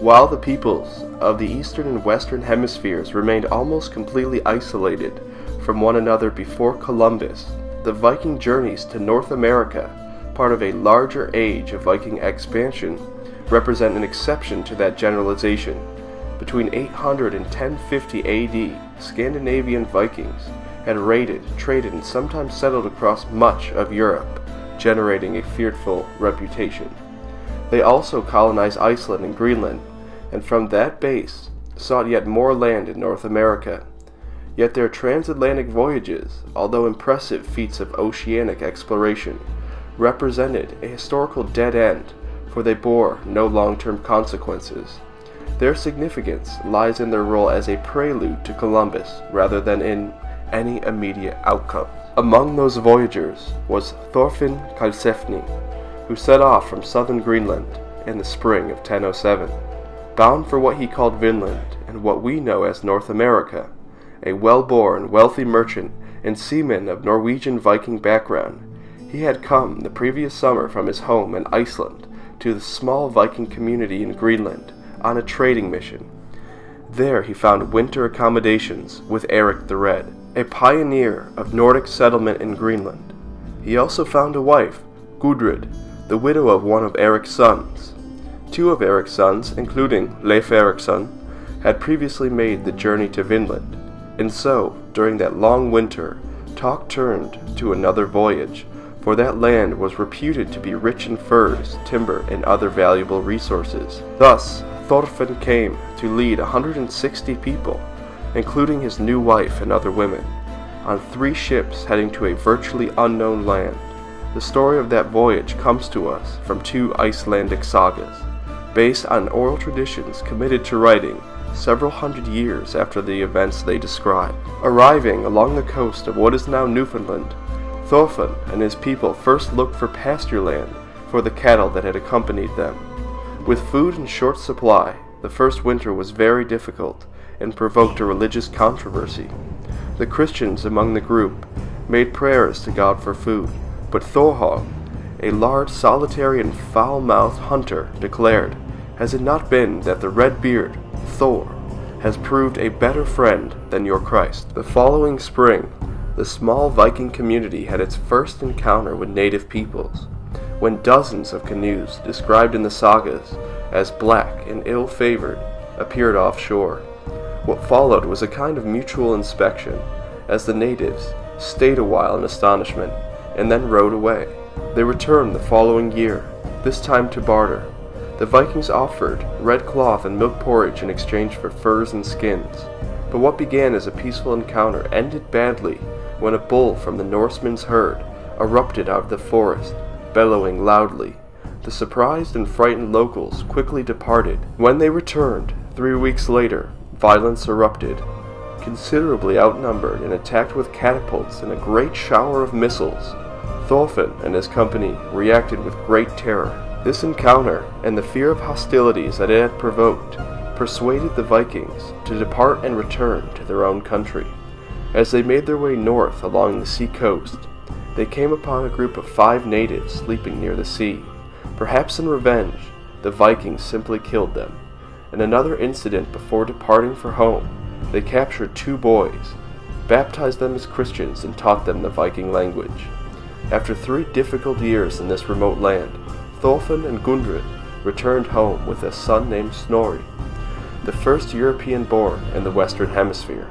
While the peoples of the eastern and western hemispheres remained almost completely isolated from one another before Columbus, the Viking journeys to North America, part of a larger age of Viking expansion, represent an exception to that generalization. Between 800 and 1050 AD, Scandinavian Vikings had raided, traded, and sometimes settled across much of Europe, generating a fearful reputation. They also colonized Iceland and Greenland, and from that base sought yet more land in North America. Yet their transatlantic voyages, although impressive feats of oceanic exploration, represented a historical dead end, for they bore no long-term consequences. Their significance lies in their role as a prelude to Columbus, rather than in any immediate outcome. Among those voyagers was Thorfinn Karlsefni, who set off from southern Greenland in the spring of 1007, bound for what he called Vinland and what we know as North America. A well-born, wealthy merchant and seaman of Norwegian Viking background, he had come the previous summer from his home in Iceland to the small Viking community in Greenland on a trading mission. There he found winter accommodations with Eric the Red, a pioneer of Nordic settlement in Greenland. He also found a wife, Gudrid, the widow of one of Eric's sons. Two of Eric's sons, including Leif Erikson, had previously made the journey to Vinland, and so, during that long winter, talk turned to another voyage, for that land was reputed to be rich in furs, timber, and other valuable resources. Thus, Thorfinn came to lead 160 people, including his new wife and other women, on 3 ships heading to a virtually unknown land. The story of that voyage comes to us from 2 Icelandic sagas, based on oral traditions committed to writing several hundred years after the events they describe. Arriving along the coast of what is now Newfoundland, Thorfinn and his people first looked for pasture land for the cattle that had accompanied them. With food in short supply, the first winter was very difficult and provoked a religious controversy. The Christians among the group made prayers to God for food, but Thorhog, a large, solitary, and foul-mouthed hunter, declared, "Has it not been that the red-beard, Thor, has proved a better friend than your Christ?" The following spring, the small Viking community had its first encounter with native peoples, when dozens of canoes, described in the sagas as black and ill-favored, appeared offshore. What followed was a kind of mutual inspection, as the natives stayed a while in astonishment, and then rowed away. They returned the following year, this time to barter. The Vikings offered red cloth and milk porridge in exchange for furs and skins. But what began as a peaceful encounter ended badly when a bull from the Norsemen's herd erupted out of the forest, bellowing loudly. The surprised and frightened locals quickly departed. When they returned, 3 weeks later, violence erupted. Considerably outnumbered and attacked with catapults and a great shower of missiles, Thorfinn and his company reacted with great terror. This encounter, and the fear of hostilities that it had provoked, persuaded the Vikings to depart and return to their own country. As they made their way north along the sea coast, they came upon a group of 5 natives sleeping near the sea. Perhaps in revenge, the Vikings simply killed them. In another incident before departing for home, they captured 2 boys, baptized them as Christians, and taught them the Viking language. After 3 difficult years in this remote land, Thorfinn and Gudrid returned home with a son named Snorri, the first European born in the Western Hemisphere.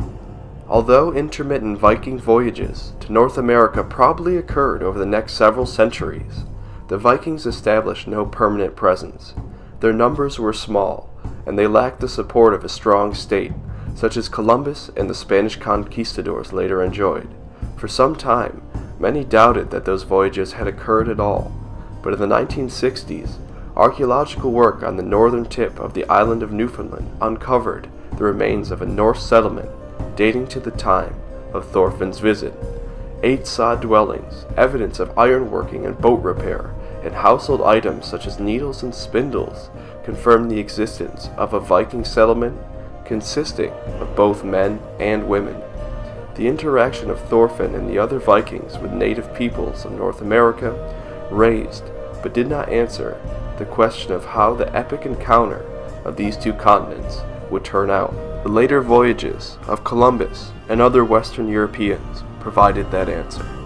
Although intermittent Viking voyages to North America probably occurred over the next several centuries, the Vikings established no permanent presence. Their numbers were small, and they lacked the support of a strong state, such as Columbus and the Spanish conquistadors later enjoyed. For some time, many doubted that those voyages had occurred at all, but in the 1960s, archaeological work on the northern tip of the island of Newfoundland uncovered the remains of a Norse settlement dating to the time of Thorfinn's visit. 8 sod dwellings, evidence of ironworking and boat repair, and household items such as needles and spindles confirm the existence of a Viking settlement consisting of both men and women. The interaction of Thorfinn and the other Vikings with native peoples of North America raised, but did not answer, the question of how the epic encounter of these two continents would turn out. The later voyages of Columbus and other Western Europeans provided that answer.